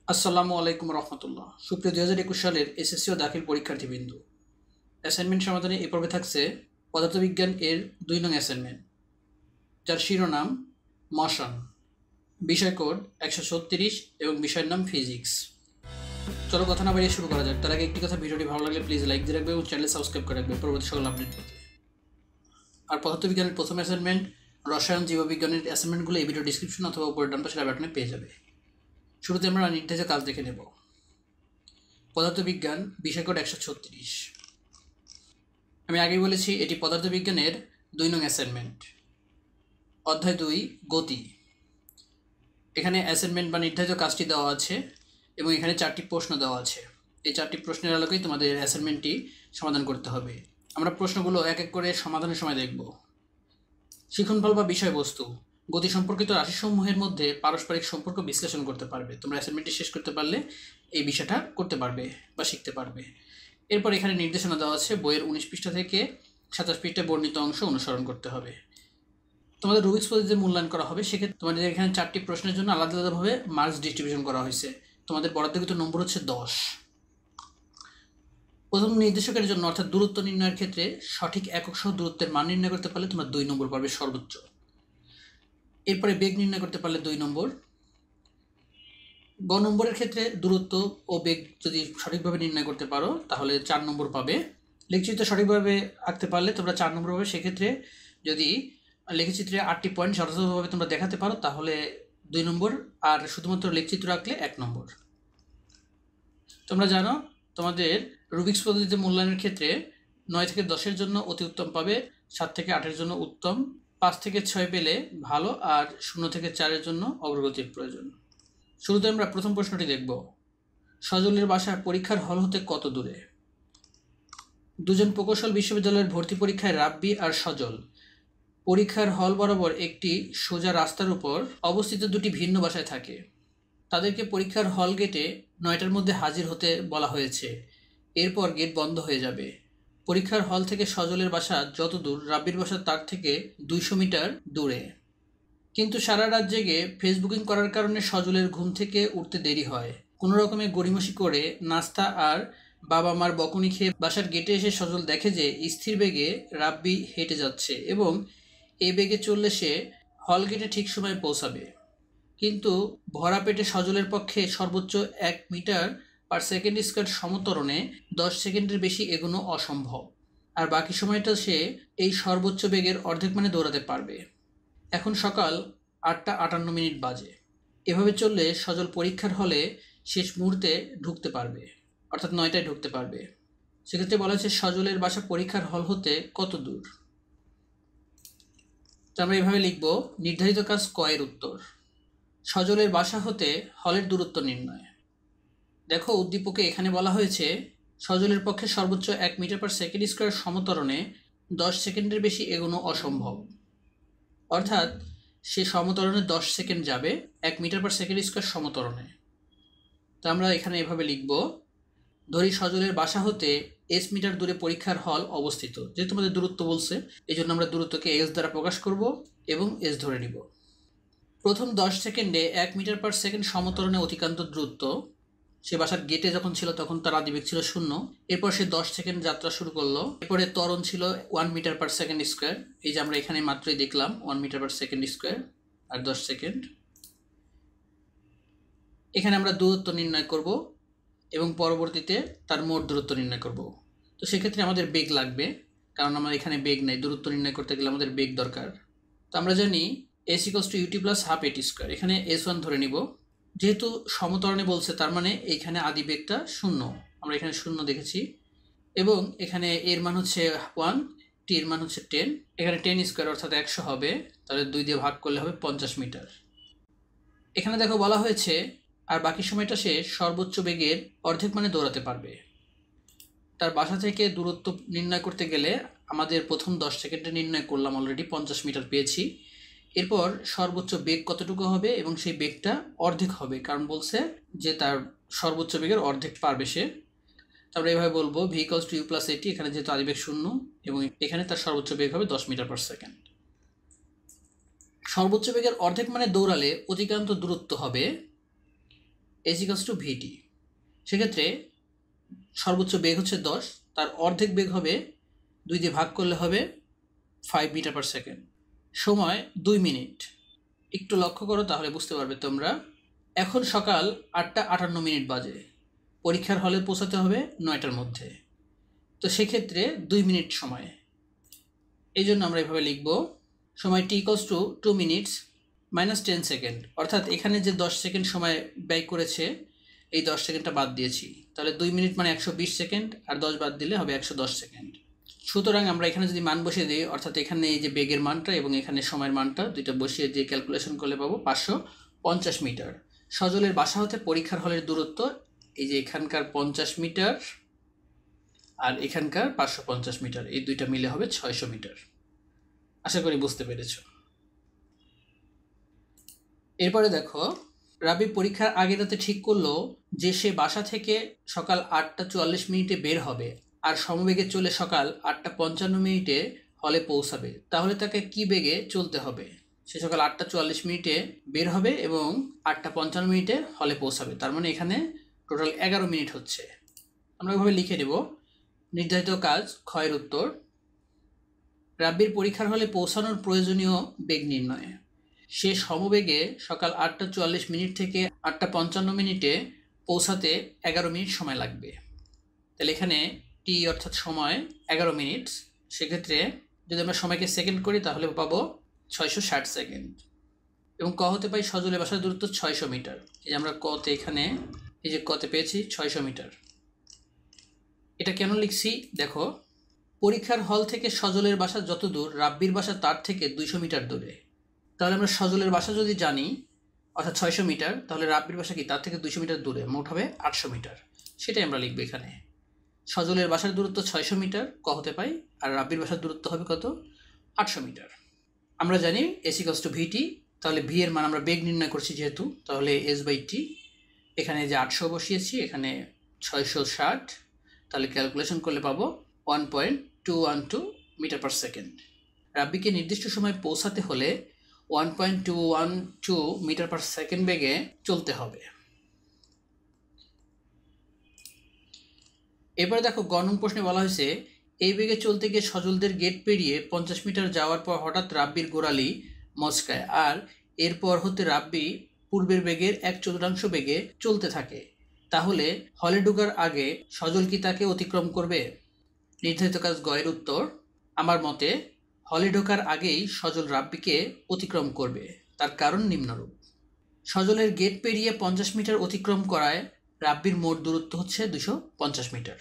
আসসালামু আলাইকুম রহমতুল্লাহ। সুপ্রিয় 2021 সালের এসএসসি ও দাখিল পরীক্ষার্থীবৃন্দ, অ্যাসাইনমেন্ট সমাধানে এ পর্বে থাকছে পদার্থবিজ্ঞান এর 2 নং অ্যাসাইনমেন্ট, যার শিরোনাম মশন, বিষয় কোড 136 এবং বিষয়ের নাম ফিজিক্স। চলো কথা না বাড়িয়ে শুরু করা যাক। তার আগে একটি কথা, ভিডিওটি ভালো লাগলে প্লিজ লাইক দিয়ে রাখবে এবং চ্যানেল সাবস্ক্রাইব করে রাখবে পরবর্তী সকল আপডেট পেতে। আর পদার্থবিজ্ঞানের প্রথম অ্যাসাইনমেন্ট রসায়ন জীববিজ্ঞানের অ্যাসাইনমেন্টগুলো এই ভিডিও ডিসক্রিপশন অথবা উপরের ডান পাশের বাটনে পেয়ে যাবে। শুরুতে আমরা নির্ধারিত কাজ দেখে নেব। পদার্থবিজ্ঞান বিষয় কোড 136। আমি আগেই বলেছি এটি পদার্থবিজ্ঞানের 2 নং অ্যাসাইনমেন্ট, অধ্যায় 2 গতি। এখানে অ্যাসাইনমেন্ট বা নির্ধারিত কাজটি দেওয়া আছে এবং এখানে 4টি প্রশ্ন দেওয়া আছে। এই 4টি প্রশ্নের আলোকেই তোমাদের অ্যাসাইনমেন্টটি সমাধান করতে হবে। আমরা প্রশ্নগুলো এক এক করে সমাধানের সময় দেখব। শিক্ষণফল বা বিষয়বস্তু, গতি সম্পর্কিত রাশিসমূহের মধ্যে পারস্পরিক সম্পর্ক বিশ্লেষণ করতে পারবে। তোমরা অ্যাসাইনমেন্টটি শেষ করতে পারলে এই বিষয়টা করতে পারবে বা শিখতে পারবে। এরপর এখানে নির্দেশনা দেওয়া আছে, বইয়ের 19 পৃষ্ঠা থেকে 27 পৃষ্ঠায় বর্ণিত অংশ অনুসরণ করতে হবে। তোমাদের রুবিক্স পদ্ধতিতে মূল্যায়ন করা হবে। সেক্ষেত্রে তোমাদের এখানে 4টি প্রশ্নের জন্য আলাদা আলাদাভাবে মার্কস ডিস্ট্রিবিউশন করা হয়েছে। তোমাদের বরাদ্দকৃত নম্বর হচ্ছে 10। প্রথম নির্দেশকের জন্য অর্থাৎ দূরত্ব নির্ণয়ের ক্ষেত্রে সঠিক একক সহ দূরত্বের মান নির্ণয় করতে পারলে তোমরা 2 নম্বর পাবে সর্বোচ্চ। এরপরে বেগ নির্ণয় করতে পারলে 2 নম্বর। গ নম্বরের ক্ষেত্রে দূরত্ব ও বেগ যদি সঠিকভাবে নির্ণয় করতে পারো তাহলে 4 নম্বর পাবে। লেখচিত্র সঠিকভাবে আঁকতে পারলে তোমরা 4 নম্বর পাবে। সেক্ষেত্রে যদি লেখচিত্রে 8টি পয়েন্ট যথাযথভাবে তোমরা দেখাতে পারো তাহলে 2 নম্বর, আর শুধুমাত্র লেখচিত্র আঁকলে 1 নম্বর। তোমরা জানো তোমাদের রুবিক্স পদ্ধতিতে মূল্যায়নের ক্ষেত্রে 9 থেকে 10-এর জন্য অতি উত্তম পাবে, 7 থেকে 8-এর জন্য উত্তম, 5 থেকে 6 পেলে ভালো, আর 0 থেকে 4-এর জন্য অগ্রগতির প্রয়োজন। শুরুতে আমরা প্রথম প্রশ্নটি দেখব। সজলের বাসা পরীক্ষার হল হতে কত দূরে? দুজন প্রকৌশল বিশ্ববিদ্যালয়ের ভর্তি পরীক্ষায় রাব্বি আর সজল পরীক্ষার হল বরাবর একটি সোজা রাস্তার উপর অবস্থিত দুটি ভিন্ন বাসায় থাকে। তাদেরকে পরীক্ষার হল গেটে 9টার মধ্যে হাজির হতে বলা হয়েছে। এরপর গেট বন্ধ হয়ে যাবে। পরীক্ষার হল থেকে সজলের বাসা যত দূর, রাব্বির বাসা তার থেকে 200 মিটার দূরে। কিন্তু সারা রাত জেগে ফেসবুকিং করার কারণে সজলের ঘুম থেকে উঠতে দেরি হয়। কোনো রকমে গড়িমসি করে নাস্তা আর বাবা মার বকুনি খেয়ে বাসার গেটে এসে সজল দেখে যে স্থির বেগে রাব্বি হেঁটে যাচ্ছে এবং এই বেগে চললে সে হল গেটে ঠিক সময়ে পৌঁছাবে। কিন্তু ভরা পেটে সজলের পক্ষে সর্বোচ্চ 1 মিটার পার সেকেন্ড স্কয়ার সমত্বরণে 10 সেকেন্ডের বেশি এগোনো অসম্ভব, আর বাকি সময়টা সে এই সর্বোচ্চ বেগের অর্ধেক মানে দৌড়াতে পারবে। এখন সকাল 8:58 বাজে। এভাবে চললে সজল পরীক্ষার হলে শেষ মুহূর্তে ঢুকতে পারবে, অর্থাৎ 9টায় ঢুকতে পারবে। সেক্ষেত্রে বলা হচ্ছে সজলের বাসা পরীক্ষার হল হতে কত দূর। তো আমরা এভাবে লিখব, নির্ধারিত কাজ ক এর উত্তর। সজলের বাসা হতে হলের দূরত্ব নির্ণয়। দেখো উদ্দীপকে এখানে বলা হয়েছে সজলের পক্ষে সর্বোচ্চ 1 মিটার পার সেকেন্ড স্কয়ার সমত্বরণে 10 সেকেন্ডের বেশি এগোনো অসম্ভব, অর্থাৎ সে সমত্বরণে 10 সেকেন্ড যাবে 1 মিটার পার সেকেন্ড স্কয়ার সমত্বরণে। তো আমরা এখানে এভাবে লিখব, ধরি সজলের বাসা হতে এস মিটার দূরে পরীক্ষার হল অবস্থিত। যেহেতু আমাদের দূরত্ব বলছে এই জন্য আমরা দূরত্বকে এস দ্বারা প্রকাশ করব এবং এস ধরে নিব। প্রথম 10 সেকেন্ডে 1 মিটার পার সেকেন্ড সমত্বরণে অতিক্রান্ত দূরত্ব। সে বাসার গেটে যখন ছিল তখন তার আদিবেগ ছিল 0। এরপর সে 10 সেকেন্ড যাত্রা শুরু করলো। এরপরে ত্বরণ ছিল 1 মিটার পার সেকেন্ড স্কয়ার। এই যে আমরা এখানে মাত্রই দেখলাম 1 মিটার পার সেকেন্ড স্কয়ার আর 10 সেকেন্ড। এখানে আমরা দূরত্ব নির্ণয় করব এবং পরবর্তীতে তার মোট দূরত্ব নির্ণয় করব। তো সেক্ষেত্রে আমাদের বেগ লাগবে, কারণ আমার এখানে বেগ নেই। দূরত্ব নির্ণয় করতে গেলে আমাদের বেগ দরকার। তো আমরা জানি s = ut + ½ at²। এখানে s1 ধরে নিব। যেহেতু সমত্বরণে বলছে তার মানে এইখানে আদিবেগটা 0। আমরা এখানে 0 দেখেছি এবং এখানে এর মান হচ্ছে 1, টি এর মান হচ্ছে 10। এখানে 10² অর্থাৎ 100 হবে, তাহলে 2 দিয়ে ভাগ করলে হবে 50 মিটার। এখানে দেখো বলা হয়েছে আর বাকি সময়টা সে সর্বোচ্চ বেগের অর্ধেক মানে দৌড়াতে পারবে। তার বাসা থেকে দূরত্ব নির্ণয় করতে গেলে আমাদের প্রথম 10 সেকেন্ডে নির্ণয় করলাম, অলরেডি 50 মিটার পেয়েছি। এরপর সর্বোচ্চ বেগ কতটুকু হবে এবং সেই বেগটা অর্ধেক হবে, কারণ বলছে যে তার সর্বোচ্চ বেগের অর্ধেক পারবে সে। তারপরে এভাবে বলবো v = u + at। এখানে যেহেতু আদিবেগ 0 এবং এখানে তার সর্বোচ্চ বেগ হবে 10 মিটার পার সেকেন্ড। সর্বোচ্চ বেগের অর্ধেক মানে দৌড়ালে অতিক্রান্ত দূরত্ব হবে এস ইকুয়ালস টু ভিটি। সেক্ষেত্রে সর্বোচ্চ বেগ হচ্ছে 10, তার অর্ধেক বেগ হবে 2 দিয়ে ভাগ করলে হবে 5 মিটার পার সেকেন্ড, সময় 2 মিনিট। একটু লক্ষ্য করো তাহলে বুঝতে পারবে তোমরা। এখন সকাল 8:58 বাজে, পরীক্ষার হলে পৌঁছাতে হবে 9টার মধ্যে। তো সেক্ষেত্রে 2 মিনিট সময়, এই জন্য আমরা এভাবে লিখব সময় T equals to 2 minutes minus 10 second, অর্থাৎ এখানে যে 10 সেকেন্ড সময় ব্যয় করেছে এই 10 সেকেন্ডটা বাদ দিয়েছি, তাহলে 2 মিনিট মানে 120 সেকেন্ড, আর 10 বাদ দিলে হবে 110 সেকেন্ড। সুতরাং আমরা এখানে যদি মান বসিয়ে দিই, অর্থাৎ এখানে এই যে বেগের মানটা এবং এখানে সময়ের মানটা দুইটা বসিয়ে দিয়ে ক্যালকুলেশন করলে পাবো 550 মিটার। সজলের বাসা হতে পরীক্ষার হলের দূরত্ব এই যে এখানকার 50 মিটার আর এখানকার 550 মিটার, এই দুইটা মিলে হবে 600 মিটার। আশা করি বুঝতে পেরেছ। এরপরে দেখো, রাবি পরীক্ষার আগে রাতে ঠিক করলো যে সে বাসা থেকে সকাল 8:44 বের হবে আর সমবেগে চলে সকাল 8:55 হলে পৌঁছাবে। তাহলে তাকে কি বেগে চলতে হবে? সে সকাল 8:44 বের হবে এবং 8:55 হলে পৌঁছাবে, তার মানে এখানে টোটাল 11 মিনিট হচ্ছে। আমরা এভাবে লিখে দেব নির্ধারিত কাজ ক্ষয়ের উত্তর। রাব্বির পরীক্ষার হলে পৌঁছানোর প্রয়োজনীয় বেগ নির্ণয়। সে সমবেগে সকাল 8:44 থেকে 8:55 পৌঁছাতে 11 মিনিট সময় লাগবে। তাহলে এখানে টি অর্থাৎ সময় 11 মিনিট, সেক্ষেত্রে যদি আমরা সময়কে সেকেন্ড করি তাহলে পাবো 660 সেকেন্ড। এবং ক হতে পাই সজলের বাসার দূরত্ব 600 মিটার। এই যে আমরা কতে এখানে এই যে কতে পেয়েছি 600 মিটার। এটা কেন লিখছি দেখো, পরীক্ষার হল থেকে সজলের বাসা যত দূর, রাব্বির বাসা তার থেকে 200 মিটার দূরে। তাহলে আমরা সজলের বাসা যদি জানি অর্থাৎ 600 মিটার, তাহলে রাব্বির বাসা কি তার থেকে 200 মিটার দূরে, মোট হবে 800 মিটার। সেটাই আমরা লিখবো এখানে। সজলের বাসার দূরত্ব 600 মিটার ক হতে পাই, আর রাব্বির বাসার দূরত্ব হবে কত? 800 মিটার। আমরা জানি এস ইকুয়ালস টু ভিটি, তাহলে ভি এর মান আমরা বেগ নির্ণয় করছি যেহেতু, তাহলে এস বাই টি। এখানে যে 800 বসিয়েছি, এখানে 660, তাহলে ক্যালকুলেশন করলে পাবো 1.212 মিটার পার সেকেন্ড। রাব্বিকে নির্দিষ্ট সময় পৌঁছাতে হলে 1.212 মিটার পার সেকেন্ড বেগে চলতে হবে। এবারে দেখো গ নং প্রশ্নে বলা হয়েছে এই বেগে চলতে গিয়ে সজলদের গেট পেরিয়ে 50 মিটার যাওয়ার পর হঠাৎ রাব্বির গোড়ালি মচকায়, আর এরপর হতে রাব্বি পূর্বের বেগের 1/4 বেগে চলতে থাকে। তাহলে হলে ঢোকার আগে সজল কি তাকে অতিক্রম করবে? নির্ধারিত কাজ গ এর উত্তর। আমার মতে হলে ঢোকার আগেই সজল রাব্বিকে অতিক্রম করবে, তার কারণ নিম্নরূপ। সজলের গেট পেরিয়ে 50 মিটার অতিক্রম করায় রাব্বির মোট দূরত্ব হচ্ছে 250 মিটার।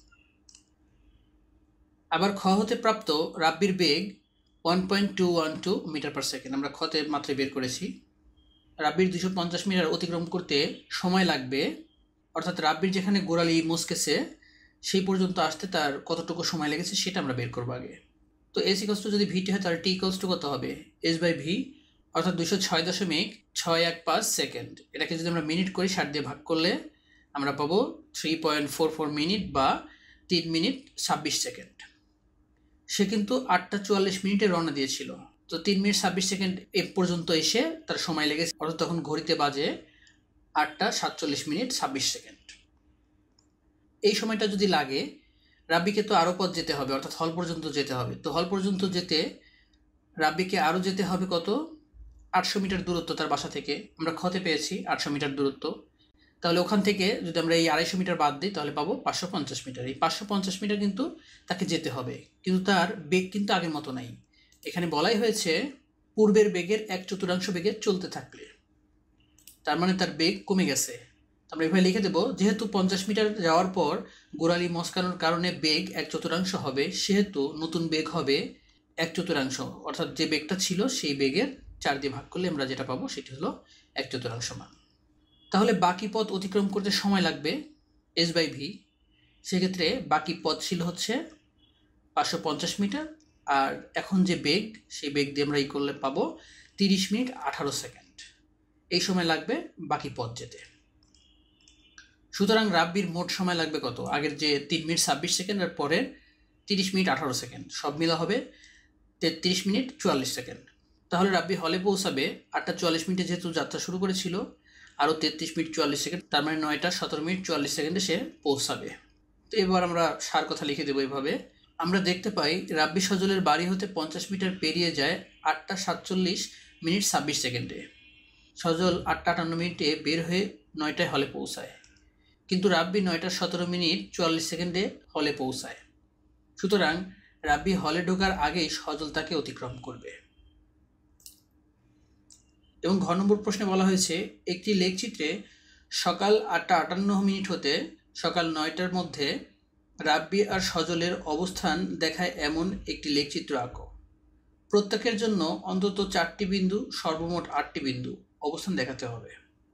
আবার খ হতে প্রাপ্ত রাব্বির বেগ 1.212 মিটার পার সেকেন্ড, আমরা খতে মাত্র বের করেছি। রাব্বির 250 মিটার অতিক্রম করতে সময় লাগবে, অর্থাৎ রাব্বির যেখানে গোড়ালি মচকেছে সেই পর্যন্ত আসতে তার কতটুকু সময় লেগেছে সেটা আমরা বের করবো আগে। তো এস ইকুয়ালস টু যদি ভিটি হয় তাহলে টি ইকুয়ালস টু কত হবে? এস বাই ভি, অর্থাৎ 206.615 সেকেন্ড। এটাকে যদি আমরা মিনিট করি 60 দিয়ে ভাগ করলে আমরা পাবো 3.44 মিনিট বা 3 মিনিট 26 সেকেন্ড। সে কিন্তু 8:44 রওনা দিয়েছিল, তো 3 মিনিট 26 সেকেন্ড এ পর্যন্ত এসে তার সময় লেগেছে, অর্থাৎ তখন ঘড়িতে বাজে 8:47 26 সেকেন্ড। এই সময়টা যদি লাগে, রাব্বিকে তো আরও পথ যেতে হবে, অর্থাৎ হল পর্যন্ত যেতে হবে। তো হল পর্যন্ত যেতে রাব্বিকে আরও যেতে হবে কত? 800 মিটার দূরত্ব তার বাসা থেকে, আমরা খতে পেয়েছি 800 মিটার দূরত্ব। তাহলে ওখান থেকে যদি আমরা এই 250 মিটার বাদ দিই তাহলে পাবো 550 মিটার। এই 550 মিটার কিন্তু তাকে যেতে হবে, কিন্তু তার বেগ কিন্তু আগের মতো নাই। এখানে বলাই হয়েছে পূর্বের বেগের 1/4 বেগে চলতে থাকলে, তার মানে তার বেগ কমে গেছে। আমরা এভাবে লিখে দেবো, যেহেতু 50 মিটার যাওয়ার পর গোড়ালি মচকানোর কারণে বেগ 1/4 হবে, সেহেতু নতুন বেগ হবে 1/4, অর্থাৎ যে বেগটা ছিল সেই বেগের 4 দিয়ে ভাগ করলে আমরা যেটা পাবো সেটি হলো 1/4 মান। তাহলে বাকি পথ অতিক্রম করতে সময় লাগবে এস বাই ভি। সেক্ষেত্রে বাকি পথ ছিল হচ্ছে 550 মিটার, আর এখন যে বেগ সেই বেগ দিয়ে আমরা করলে পাবো 30 মিনিট 18 সেকেন্ড। এই সময় লাগবে বাকি পথ যেতে। সুতরাং রাব্বির মোট সময় লাগবে কত? আগের যে 3 মিনিট 26 সেকেন্ড আর পরে 30 মিনিট 18 সেকেন্ড, সব মিলা হবে 33 মিনিট 44 সেকেন্ড। তাহলে রাব্বি হলে পৌঁছাবে 8:44 যেহেতু যাত্রা শুরু করেছিল, আরও 33 মিনিট 44 সেকেন্ড, তার মানে 9টা 17 মিনিট 44 সেকেন্ডে সে পৌঁছাবে। তো এবার আমরা সার কথা লিখে দেবো এইভাবে। আমরা দেখতে পাই রাব্বি সজলের বাড়ি হতে 50 মিটার পেরিয়ে যায় 8টা 47 মিনিট 26 সেকেন্ডে। সজল 8টা 58 মিনিটে বের হয়ে 9টায় হলে পৌঁছায়, কিন্তু রাব্বি 9টা 17 মিনিট 44 সেকেন্ডে হলে পৌঁছায়। সুতরাং রাব্বি হলে ঢোকার আগেই সজল তাকে অতিক্রম করবে। এবং ঘ নম্বর প্রশ্নে বলা হয়েছে একটি লেখচিত্রে সকাল 8টা 58 মিনিট হতে সকাল 9টার মধ্যে রাব্বি আর সজলের অবস্থান দেখায় এমন একটি লেখচিত্র আঁকো। প্রত্যেকের জন্য অন্তত 4টি বিন্দু, সর্বমোট 8টি বিন্দু অবস্থান দেখাতে হবে।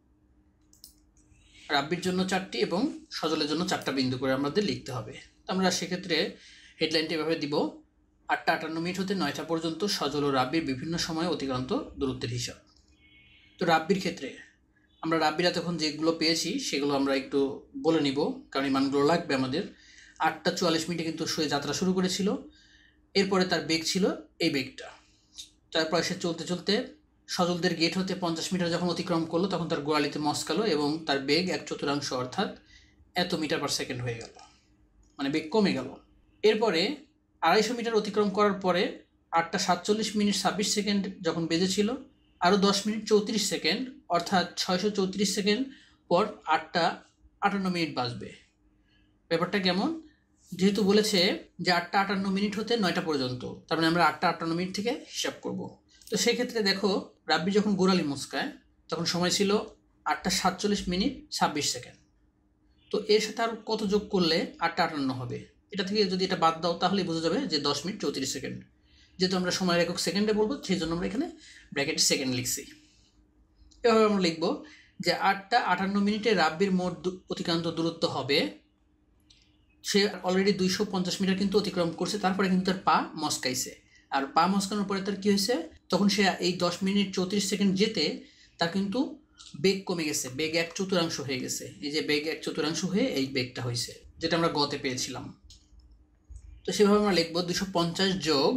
রাব্বির জন্য 4টি এবং সজলের জন্য 4টা বিন্দু করে আমাদের লিখতে হবে। তো আমরা সেক্ষেত্রে হেডলাইনটি এভাবে দিব, 8টা 58 মিনিট হতে 9টা পর্যন্ত সজল ও রাব্বির বিভিন্ন সময়ে অতিক্রান্ত দূরত্বের হিসাব। তো রাব্বির ক্ষেত্রে আমরা রাব্বিরা তখন যেগুলো পেয়েছি সেগুলো আমরা একটু বলে নিব, কারণ এই মানগুলো লাগবে আমাদের। 8টা 44 মিনিটে কিন্তু সে যাত্রা শুরু করেছিল, এরপরে তার বেগ ছিল এই বেগটা। তারপরে সে চলতে চলতে সজলদের গেট হতে 50 মিটার যখন অতিক্রম করলো তখন তার গোড়ালিতে মস্কালো এবং তার বেগ 1/4 অর্থাৎ এত মিটার পার সেকেন্ড হয়ে গেল, মানে বেগ কমে গেল। এরপরে 250 মিটার অতিক্রম করার পরে 8টা 47 মিনিট 26 সেকেন্ড যখন বেজেছিল, আরও 10 মিনিট 34 সেকেন্ড অর্থাৎ 634 সেকেন্ড পর 8টা 58 মিনিট বাজবে। ব্যাপারটা কেমন? যেহেতু বলেছে যে 8টা 58 মিনিট হতে 9টা পর্যন্ত, তার মানে আমরা 8টা 58 মিনিট থেকে হিসাব করব। তো সেক্ষেত্রে দেখো রাব্বি যখন গোড়ালি মুচকায় তখন সময় ছিল 8টা 47 মিনিট 26 সেকেন্ড। তো এর সাথে আর কত যোগ করলে 8টা 58 হবে? এটা থেকে যদি এটা বাদ দাও তাহলেই বোঝা যাবে যে 10 মিনিট 34 সেকেন্ড। যেহেতু আমরা সময়ের একক সেকেন্ডে বলবো সেই জন্য আমরা এখানে ব্র্যাকেটে সেকেন্ড লিখছি। এভাবে আমরা লিখবো যে 8টা 58 মিনিটে রাব্বির মোট অতিক্রান্ত দূরত্ব হবে, সে অলরেডি 250 মিটার কিন্তু অতিক্রম করছে, তারপরে কিন্তু তার পা মস্কাইছে। আর পা মস্কানোর পরে তার কী হয়েছে, তখন সে এই 10 মিনিট 34 সেকেন্ড যেতে তার কিন্তু বেগ কমে গেছে, বেগ 1/4 হয়ে গেছে। এই যে বেগ 1/4 হয়ে এই বেগটা হয়েছে, যেটা আমরা গতে পেয়েছিলাম। তো সেভাবে আমরা লিখবো 250 যোগ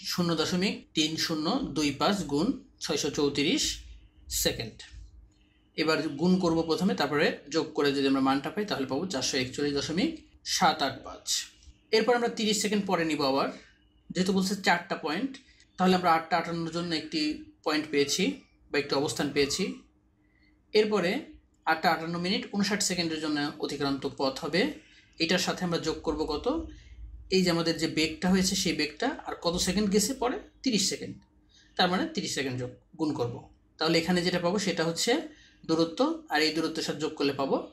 0.3025 গুণ 634 সেকেন্ড। এবার গুণ করব প্রথমে, তারপরে যোগ করে যদি আমরা মানটা পাই তাহলে পাবো 441.785। এরপর আমরা 30 সেকেন্ড পরে নিব আবার, যেহেতু বলছে 4টা পয়েন্ট, তাহলে আমরা 8টা 58 জন্য একটি পয়েন্ট পেয়েছি বা একটি অবস্থান পেয়েছি। এরপরে 8টা 58 মিনিট 59 সেকেন্ডের জন্য অতিক্রান্ত পথ হবে। এটার সাথে আমরা যোগ করব কত, এই যে আমাদের যে বেগটা হয়েছে সেই বেগটা আর কত সেকেন্ড গেছে পরে 30 সেকেন্ড, তার মানে 30 সেকেন্ড যোগ গুণ করব। তাহলে এখানে যেটা পাবো সেটা হচ্ছে দূরত্ব, আর এই দূরত্বের সাথে যোগ করলে পাবো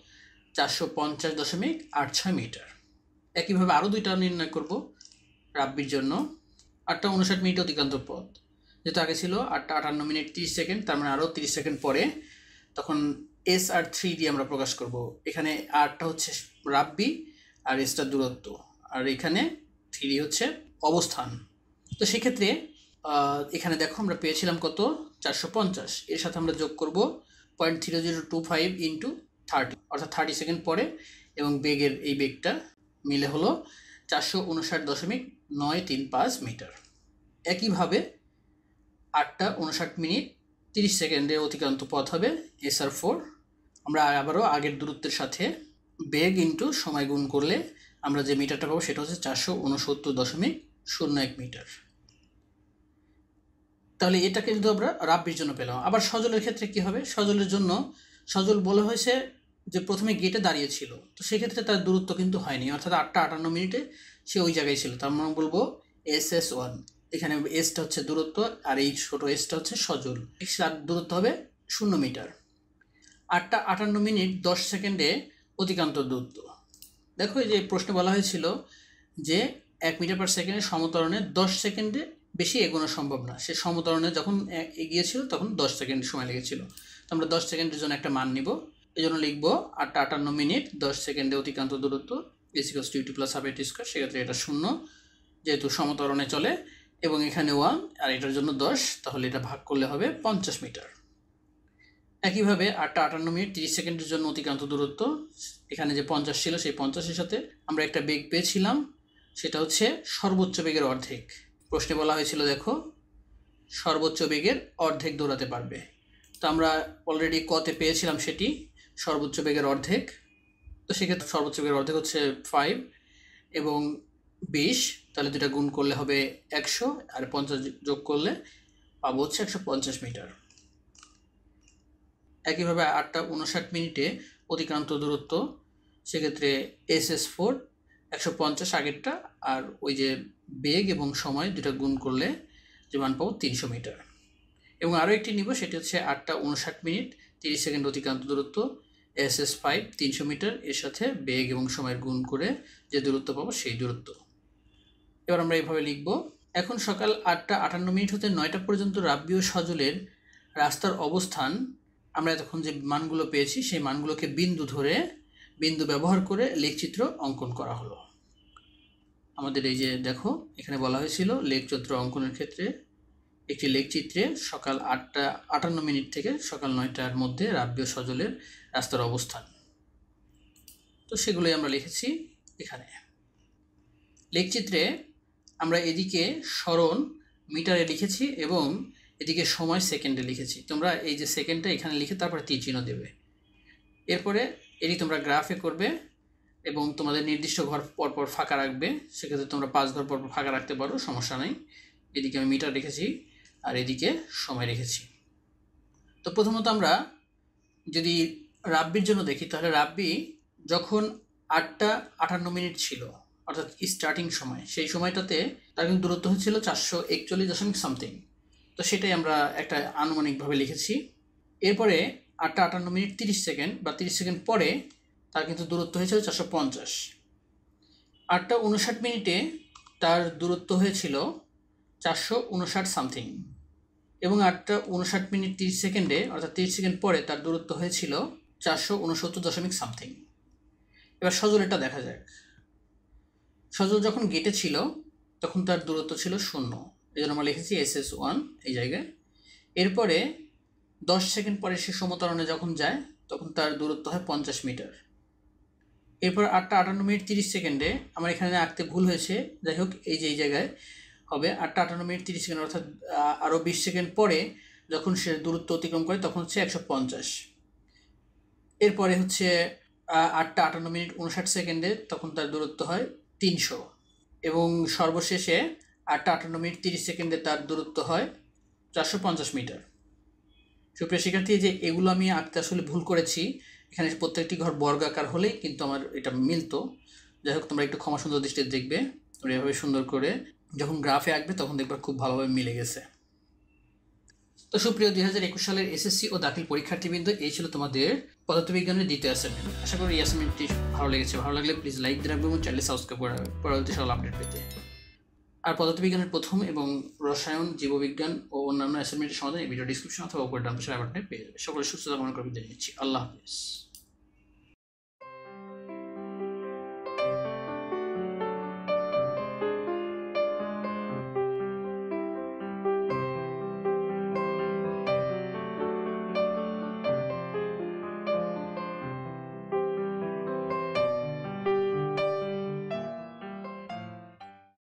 450.86 মিটার। একইভাবে আরও দুইটা নির্ণয় করব রাব্বির জন্য। 8টা 59 মিনিট অতিক্রান্ত পথ, যেহেতু আগে ছিল 8টা 58 মিনিট 30 সেকেন্ড, তার মানে আরও 30 সেকেন্ড পরে, তখন এস আর 3 দিয়ে আমরা প্রকাশ করব। এখানে আরটা হচ্ছে রাব্বি আর এসটা দূরত্ব, আর এখানে 3 হচ্ছে অবস্থান। তো সেক্ষেত্রে এখানে দেখো আমরা পেয়েছিলাম কত, 450, এর সাথে আমরা যোগ করব 0.3025 ইন্টু 30 অর্থাৎ 30 সেকেন্ড পরে, এবং বেগের এই বেগটা মিলে হলো 459.935 মিটার। একইভাবে 8টা 59 মিনিট 30 সেকেন্ডে অতিক্রান্ত পথ হবে SR4। আমরা আবারও আগের দূরত্বের সাথে বেগ ইন্টু সময় গুণ করলে আমরা যে মিটারটা পাবো সেটা হচ্ছে 469.01 মিটার। তাহলে এটাকে কিন্তু আমরা রাব্বির জন্য পেলাম। আবার সজলের ক্ষেত্রে কি হবে, সজলের জন্য সজল বলা হয়েছে যে প্রথমে গেটে দাঁড়িয়েছিল, তো সেক্ষেত্রে তার দূরত্ব কিন্তু হয়নি, অর্থাৎ 8টা 58 মিনিটে সে ওই জায়গায় ছিল, তার মানে বলবো SS1। এখানে এসটা হচ্ছে দূরত্ব আর এই ছোট এসটা হচ্ছে সজল, তার দূরত্ব হবে 0 মিটার। 8টা 58 মিনিট 10 সেকেন্ডে অতিক্রান্ত দূরত্ব। দেখো এই যে প্রশ্নে বলা হয়েছিল যে 1 মিটার পার সেকেন্ডে সমতরণে 10 সেকেন্ডে বেশি এগোনো সম্ভব না। সে সমতরণে যখন এগিয়েছিল তখন 10 সেকেন্ড সময় লেগেছিল। তো আমরা 10 সেকেন্ডের জন্য একটা মান নিব, এই জন্য লিখবো 8টা 58 মিনিট 10 সেকেন্ডে অতিক্রান্ত দূরত্ব = প্লাস হাফ এটি স্কোয়ার। সেক্ষেত্রে এটা 0 যেহেতু সমতরণে চলে, এবং এখানে 1 আর এটার জন্য 10, তাহলে এটা ভাগ করলে হবে 50 মিটার। একইভাবে 8টা 58 মিনিট 30 সেকেন্ডের জন্য অতিক্রান্ত দূরত্ব, এখানে যে 50 ছিল সেই 50-এর সাথে আমরা একটা বেগ পেয়েছিলাম, সেটা হচ্ছে সর্বোচ্চ বেগের অর্ধেক। প্রশ্নে বলা হয়েছিল দেখো সর্বোচ্চ বেগের অর্ধেক দৌড়াতে পারবে, তো আমরা অলরেডি কতে পেয়েছিলাম সেটি সর্বোচ্চ বেগের অর্ধেক। তো সেক্ষেত্রে সর্বোচ্চ বেগের অর্ধেক হচ্ছে 5 এবং 20, তাহলে দুটা গুণ করলে হবে 100 আর 50 যোগ করলে পাবো হচ্ছে 150 মিটার। একইভাবে 8:59 অতিক্রান্ত দূরত্ব, সেক্ষেত্রে SS4 150 আগেরটা আর ওই যে বেগ এবং সময় দুটা গুণ করলে যে মান পাবো 300 মিটার। এবং আরও একটি নিব, সেটি হচ্ছে 8:59 অতিক্রান্ত দূরত্ব SS5 300 মিটার, এর সাথে বেগ এবং সময়ের গুণ করে যে দূরত্ব পাবো সেই দূরত্ব। এবার আমরা এইভাবে লিখব। এখন সকাল 8:58 হতে 9টা পর্যন্ত রাব্বি ও সজলের রাস্তার অবস্থান আমরা এতক্ষণ যে মানগুলো পেয়েছি সেই মানগুলোকে বিন্দু ব্যবহার করে লেখচিত্র অঙ্কন করা হলো। আমাদের এই যে দেখো এখানে বলা হয়েছিল লেখচিত্র অঙ্কনের ক্ষেত্রে একটি লেখচিত্রে সকাল 8:58 থেকে সকাল 9টার মধ্যে রাব্বি ও সজলের রাস্তার অবস্থান। তো সেগুলোই আমরা লিখেছি এখানে লেখচিত্রে। আমরা এদিকে সরণ মিটারে লিখেছি এবং এদিকে সময় সেকেন্ডে লিখেছি। তোমরা এই যে সেকেন্ডটা এখানে লিখে তারপরে তীর চিহ্ন দেবে। এরপরে এটি তোমরা গ্রাফে করবে এবং তোমাদের নির্দিষ্ট ঘর পরপর ফাঁকা রাখবে। সেক্ষেত্রে তোমরা 5 ঘর পরপর ফাঁকা রাখতে পারো, সমস্যা নেই। এদিকে আমি মিটার রেখেছি আর এদিকে সময় রেখেছি। তো প্রথমত আমরা যদি রাব্বির জন্য দেখি, তাহলে রাব্বি যখন 8:58 ছিল অর্থাৎ স্টার্টিং সময়, সেই সময়টাতে তার কিন্তু দূরত্ব হচ্ছিল 441 সামথিং। তো সেটাই আমরা একটা আনুমানিকভাবে লিখেছি। এরপরে 8:58 30 সেকেন্ড বা 30 সেকেন্ড পরে তার কিন্তু দূরত্ব হয়েছিল 450। 8:59 তার দূরত্ব হয়েছিল 459 সামথিং এবং 8:59 30 সেকেন্ডে অর্থাৎ 30 সেকেন্ড পরে তার দূরত্ব হয়েছিল 469 সামথিং। এবার সজলেরটা দেখা যাক। সজল যখন গেটে ছিল তখন তার দূরত্ব ছিল 0, এই জন্য আমরা লিখেছি SS1 এই জায়গায়। এরপরে 10 সেকেন্ড পরে সে সমতরণে যখন যায় তখন তার দূরত্ব হয় 50 মিটার। এরপর 8:58 30 সেকেন্ডে আমার এখানে আঁকতে ভুল হয়েছে, যাই হোক এই যে এই জায়গায় হবে 8:58 30 সেকেন্ড অর্থাৎ আরও 20 সেকেন্ড পরে যখন সে দূরত্ব অতিক্রম করে তখন হচ্ছে 150। এরপরে হচ্ছে 8:58 সেকেন্ডে তখন তার দূরত্ব হয় 300 এবং সর্বশেষে 8:58 30 সেকেন্ডে তার দূরত্ব হয় 450 মিটার। সুপ্রিয় শিক্ষার্থী, যে এগুলো আমি আঁকতে আসলে ভুল করেছি, এখানে প্রত্যেকটি ঘর বর্গাকার হলেই কিন্তু আমার এটা মিলতো। যাই হোক তোমরা একটু ক্ষমা সুন্দর দৃষ্টিতে দেখবে, তোমরা এভাবে সুন্দর করে যখন গ্রাফে আঁকবে তখন দেখবার খুব ভালোভাবে মিলে গেছে। তো সুপ্রিয় 2021 সালের এসএসসি ও দাখিল পরীক্ষার্থীবৃন্দ, এই ছিল তোমাদের পদার্থবিজ্ঞানের দ্বিতীয় অ্যাসাইনমেন্ট। আশা করি এই অ্যাসাইনমেন্টটি ভালো লেগেছে। ভালো লাগলে প্লিজ লাইক দিয়ে রাখবে এবং চ্যানেল সাবস্ক্রাইব করে রাখবে পরবর্তী সকল আপডেট পেতে। আর পদার্থবিজ্ঞানের প্রথম এবং রসায়ন, জীববিজ্ঞান ও অন্যান্য অ্যাসাইনমেন্টের সমাধান এই ভিডিও ডিসক্রিপশন অথবা উপরে ডান পাশে আই বাটনে পেয়ে যাবে। সকলের সুস্থতা কামনা করে বিদায় নিচ্ছি। আল্লাহ হাফেজ।